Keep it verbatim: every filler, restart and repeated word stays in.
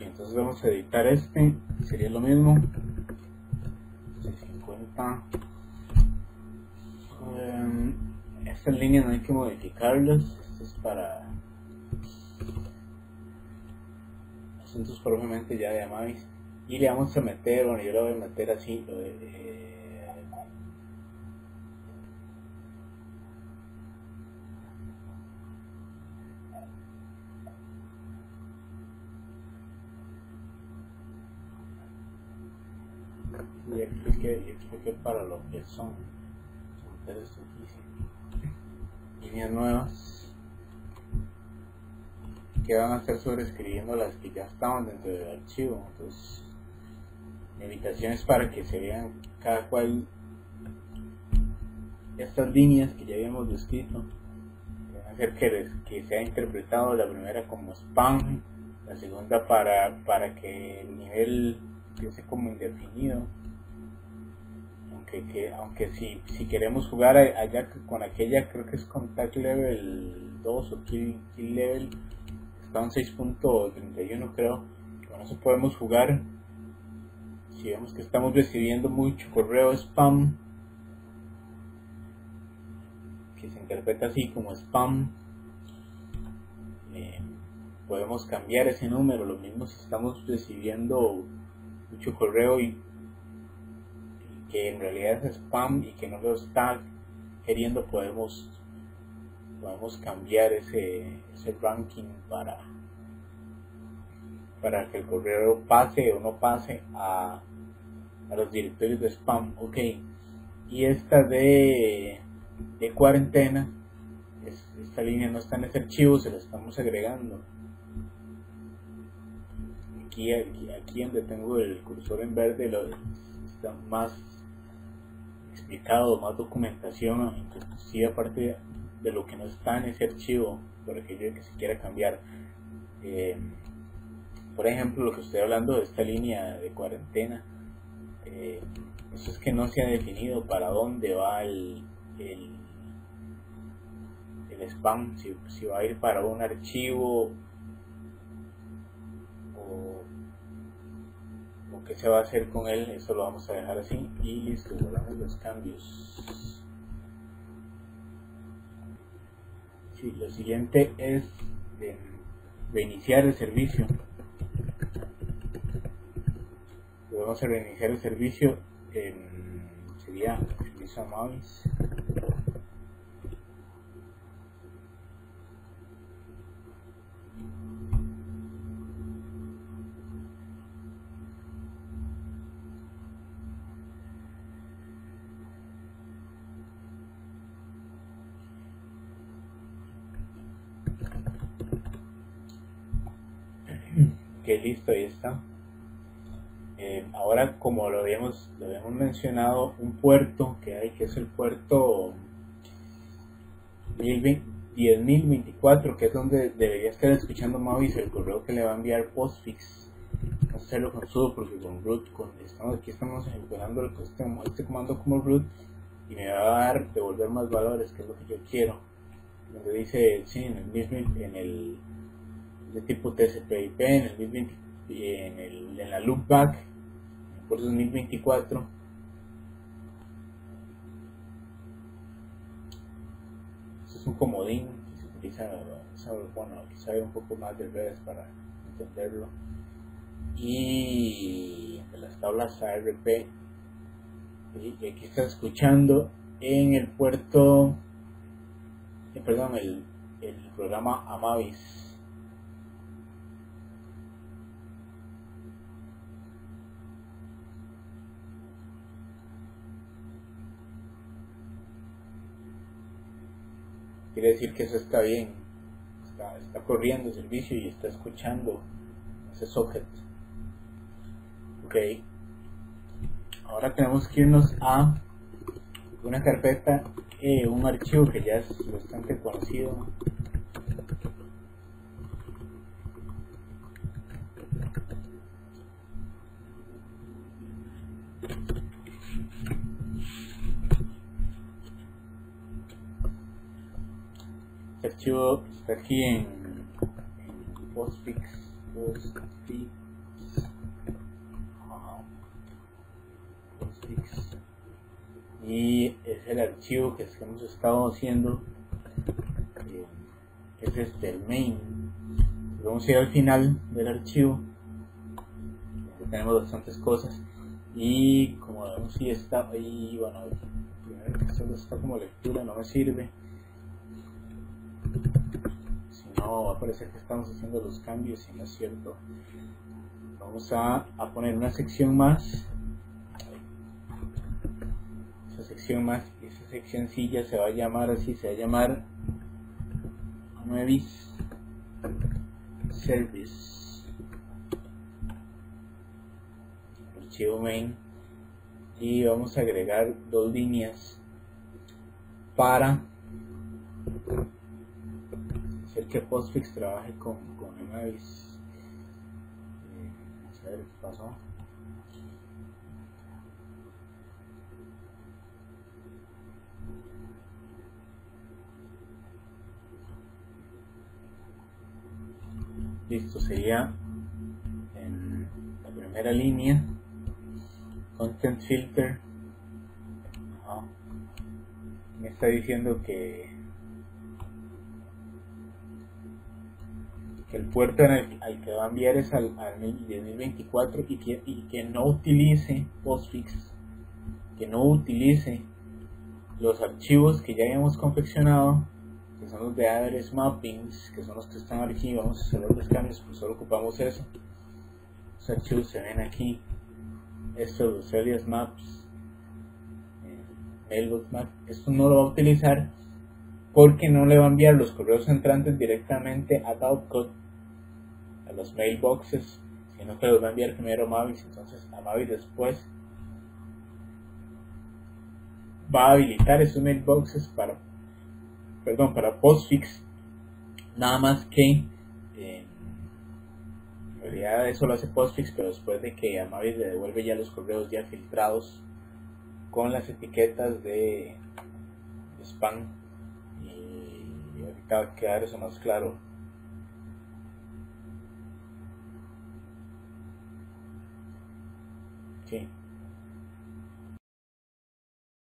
entonces vamos a editar este, sería lo mismo, seiscientos cincuenta. Um, estas líneas no hay que modificarlas, esto es para asuntos propiamente ya de Amavis. Y le vamos a meter, bueno, yo lo voy a meter así, lo de, eh, y expliqué, y expliqué para lo que son, meter esto aquí, líneas nuevas que van a estar sobreescribiendo las que ya estaban dentro del archivo. Entonces mi invitación es para que se vean cada cual estas líneas que ya habíamos descrito, van a hacer que, les, que sea interpretado la primera como spam, la segunda para, para que el nivel empiece como indefinido, aunque, que, aunque si, si queremos jugar allá con aquella, creo que es contact level dos o kill, kill level, está en seis punto treinta y uno creo, con eso podemos jugar. Si vemos que estamos recibiendo mucho correo spam, que se interpreta así como spam, eh, podemos cambiar ese número. Lo mismo si estamos recibiendo mucho correo y, y que en realidad es spam y que no lo está queriendo, podemos podemos cambiar ese, ese ranking para para que el correo pase o no pase a, a los directorios de spam. Ok, y esta de, de cuarentena, es, esta línea no está en ese archivo, se la estamos agregando aquí, aquí, aquí donde tengo el cursor en verde, lo, está más explicado, más documentación, inclusive aparte de lo que no está en ese archivo, por aquello que se quiera cambiar. eh, por ejemplo, lo que estoy hablando de esta línea de cuarentena, eh, eso es que no se ha definido para dónde va el, el, el spam, si, si va a ir para un archivo o, o qué se va a hacer con él. Eso lo vamos a dejar así y listo, guardamos los cambios. Sí, lo siguiente es de reiniciar el servicio. Vamos a reiniciar el servicio, en, sería servicio Amavis. Ok, listo, ahí está. Eh, ahora, como lo habíamos, lo habíamos mencionado, un puerto que hay, que es el puerto diez mil veinticuatro, que es donde debería estar escuchando Mavis el correo que le va a enviar Postfix. No hacerlo con sudo, porque con root, con, estamos, aquí estamos ejecutando el, este, este comando como root y me va a dar devolver más valores, que es lo que yo quiero. Donde dice, sí, en el mismo, en el de tipo T C P I P, en el mil veinte, en, el, en la loopback, por dos mil veinticuatro. Este es un comodín que se utiliza, bueno, quizá un poco más de redes para entenderlo. Y de las tablas A R P, y aquí está escuchando en el puerto, eh, perdón, el, el programa Amavis. Quiere decir que eso está bien, está, está corriendo el servicio y está escuchando ese socket. Ok, ahora tenemos que irnos a una carpeta, eh, un archivo que ya es bastante conocido. Este archivo está aquí en, en Postfix, Postfix postfix, y es el archivo que hemos estado haciendo, eh, es este, el main. Vamos a ir al final del archivo, tenemos bastantes cosas, y como vemos si está ahí, bueno, primero que solo está como lectura, no me sirve, si no va a parecer que estamos haciendo los cambios y no es cierto. Vamos a, a poner una sección más, esa sección más, y esa seccioncilla se va a llamar así, se va a llamar Mavis Service, archivo main, y vamos a agregar dos líneas para hacer que postfix trabaje con, con Mavis. A ver qué pasó. Listo, sería en la primera línea content filter. Ajá. Me está diciendo que que el puerto en el, al que va a enviar es al, al diez mil veinticuatro, y que, y que no utilice postfix, que no utilice los archivos que ya habíamos confeccionado, que son los de address mappings, que son los que están aquí. Vamos a hacer los cambios, pues solo ocupamos eso. Los archivos se ven aquí, estos los alias maps, eh, mailbox map. Esto no lo va a utilizar porque no le va a enviar los correos entrantes directamente a Output, a los mailboxes, sino que los va a enviar primero a Mavis. Entonces a Mavis después va a habilitar esos mailboxes para, perdón, para postfix. Nada más que eh, en realidad eso lo hace postfix, pero después de que a Mavis le devuelve ya los correos ya filtrados con las etiquetas de, de spam. Y ahorita va a quedar eso más claro. Sí.